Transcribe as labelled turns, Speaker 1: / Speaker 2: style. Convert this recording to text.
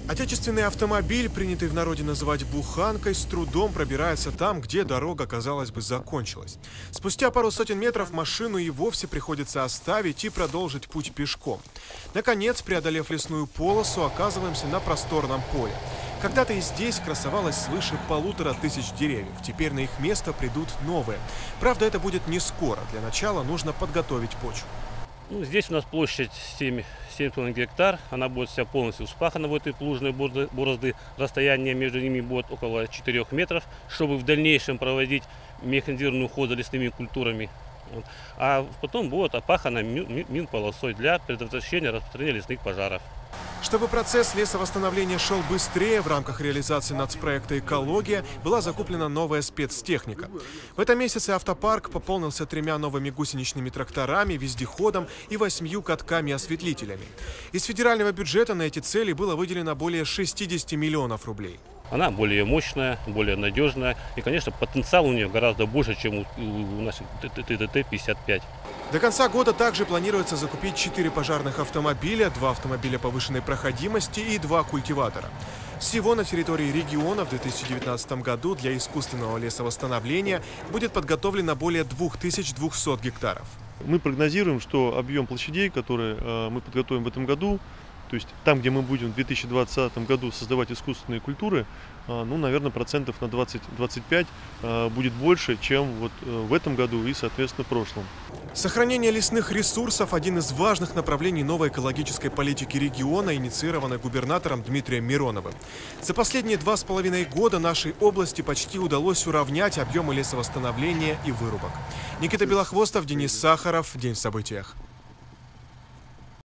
Speaker 1: Отечественный автомобиль, принятый в народе называть буханкой, с трудом пробирается там, где дорога, казалось бы, закончилась. Спустя пару сотен метров машину и вовсе приходится оставить и продолжить путь пешком. Наконец, преодолев лесную полосу, оказываемся на просторном поле. Когда-то и здесь красовалось свыше 1500 деревьев. Теперь на их место придут новые. Правда, это будет не скоро. Для начала нужно подготовить почву.
Speaker 2: Здесь у нас площадь 7,5 гектар. Она будет вся полностью вспахана в этой плужной борозды. Расстояние между ними будет около 4 метров, чтобы в дальнейшем проводить механизированный уход за лесными культурами. А потом будет опахана минполосой для предотвращения распространения лесных пожаров.
Speaker 1: Чтобы процесс лесовосстановления шел быстрее, в рамках реализации нацпроекта «Экология» была закуплена новая спецтехника. В этом месяце автопарк пополнился 3 новыми гусеничными тракторами, вездеходом и 8 катками-осветлителями. Из федерального бюджета на эти цели было выделено более 60 миллионов рублей.
Speaker 2: Она более мощная, более надежная и, конечно, потенциал у нее гораздо больше, чем у наших ТТ-55.
Speaker 1: До конца года также планируется закупить 4 пожарных автомобиля, 2 автомобиля повышенной проходимости и 2 культиватора. Всего на территории региона в 2019 году для искусственного лесовосстановления будет подготовлено более 2200 гектаров.
Speaker 3: Мы прогнозируем, что объем площадей, которые мы подготовим в этом году, то есть там, где мы будем в 2020 году создавать искусственные культуры, наверное, процентов на 20-25 будет больше, чем вот в этом году и, соответственно, в прошлом.
Speaker 1: Сохранение лесных ресурсов – один из важных направлений новой экологической политики региона, инициированной губернатором Дмитрием Мироновым. За последние 2,5 года нашей области почти удалось уравнять объемы лесовосстановления и вырубок. Никита Белохвостов, Денис Сахаров. День в событиях.